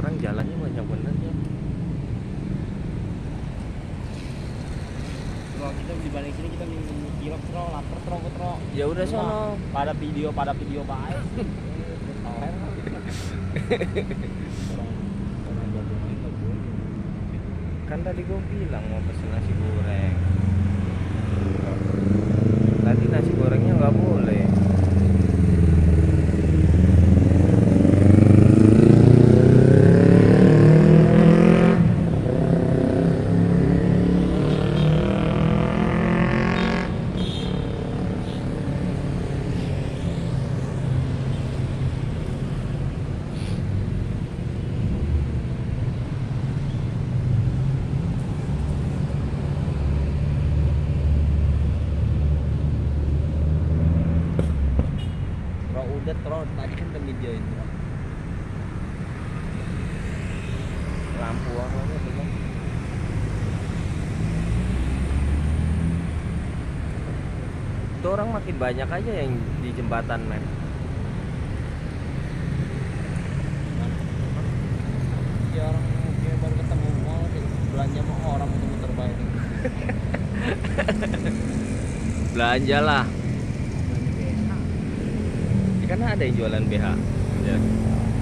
sekarang jalannya banyak bener ya. Kalau kita di balik sini kita mikir tro, lapar tro. Ya udah sono. Pada video baik. Kan tadi gue bilang mau pesen nasi goreng. Tadi nasi gorengnya nggak boleh. Tro tadi kan udah video itu. Lampu warnanya belum. Itu orang makin banyak aja yang di jembatan men. Ya orang kayak baru ketemu mau belanja mau orang muter-muter baik. Belanja lah. Kan ada yang jualan BH. Ya.